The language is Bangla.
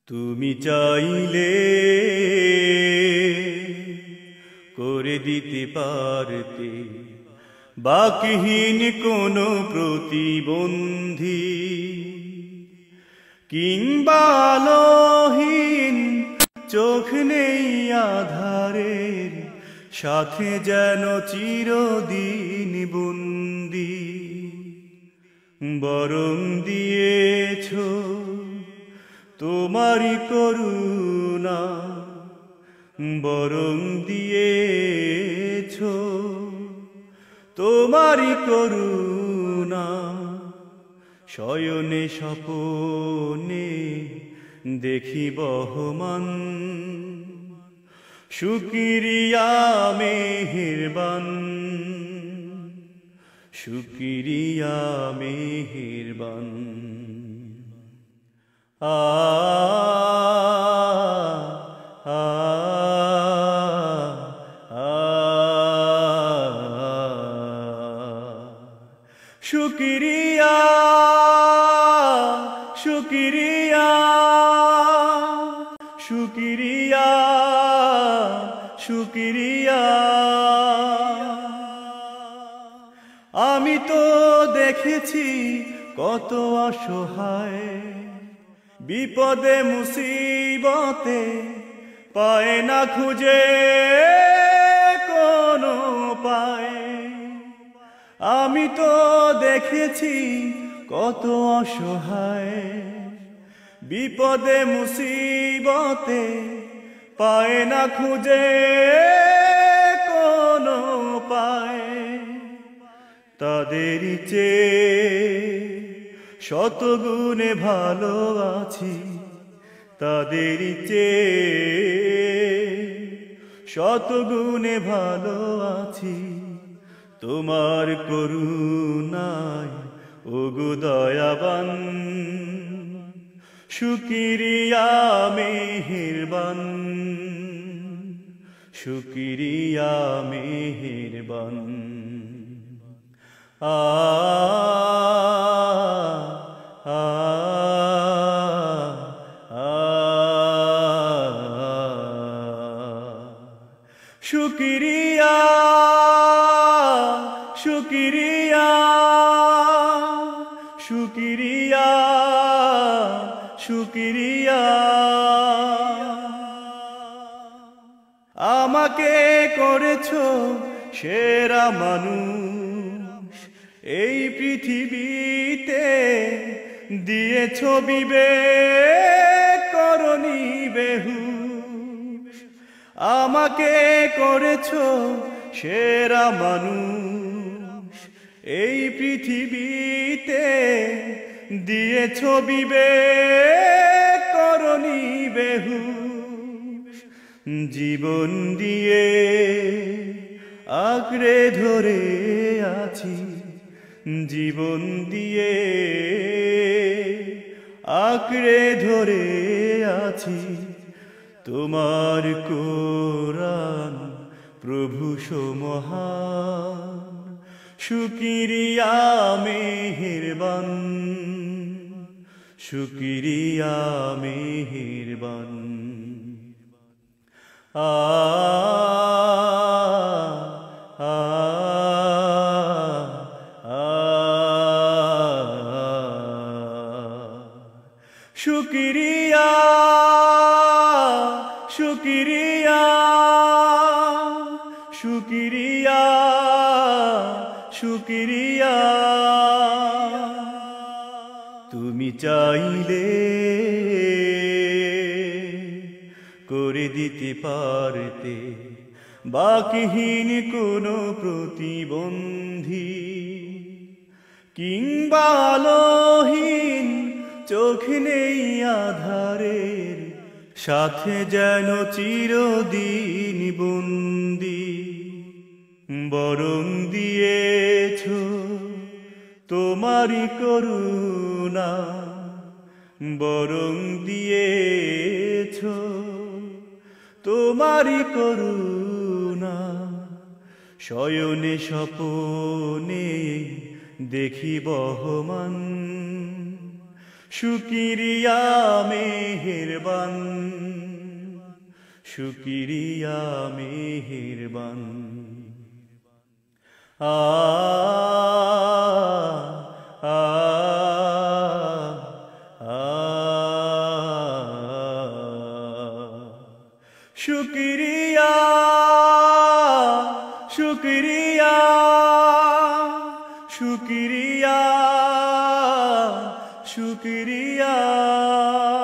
তুমি চাইলে করে দিতে পারতে বাকহীন কোনো প্রতিবন্ধী, কিংবা আলোহীন চোখ নেই আধারের সাথে যেন চিরদিন বন্দী। বরং দিয়েছ তোমারি করুণা, বরং দিয়েছ তোমারি করুণা। শয়নে স্বপনে দেখি বহমান, শুকরিয়া মেহেরবান, শুকরিয়া মেহেরবান। শুকরিয়া শুকরিয়া শুকরিয়া শুকরিয়া। আমি তো দেখেছি কত অসহায় বিপদে মুসিবতে পায় না খুঁজে কোনো পায়। আমি তো দেখেছি কত অসহায় বিপদে মুসিবতে পায় না খুঁজে কোনো পায়। তাদের চেয়ে শতগুণে ভালো আছি, তাদের চেয়ে শতগুণে ভালো আছি তোমার করুণায় ওগো দয়াবান। শুকরিয়া মেহেরবান, শুকরিয়া মেহেরবান। শুকরিয়া শুকরিয়া শুকরিয়া শুকরিয়া। আমাকে করেছো সেরা মানুষ এই পৃথিবীতে, দিয়েছো বিবেক করনি বেহুশ। আমাকে করেছো সেরা মানুষ এই পৃথিবীতে, দিয়েছো বিবেক করনি বেহুশ। জীবন দিয়ে আঁকড়ে ধরে আছি, জীবন দিয়ে আঁকড়ে ধরে আছি তোমার কোরআন প্রভু সমহান। শুকরিয়া মেহেরবান, শুকরিয়া মেহেরবান। শুকরিয়া শুকরিয়া শুকরিয়া শুকরিয়া। তুমি চাইলে করে দিতে পারতে বাকহীন কোনো প্রতিবন্ধী, কিংবা আলোহীন চোখ নেই আধারের সাথে যেন চিরদিন বন্দী। বরং দিয়েছ তোমারি করুণা, বরং দিয়েছ তোমারি করুণা। শয়নে স্বপনে দেখি বহমান, শুকরিয়া মেহেরবান, শুকরিয়া মেহেরবান। আ আ আ শুকরিয়া শুকরিয়া শুকরিয়া শুকরিয়া।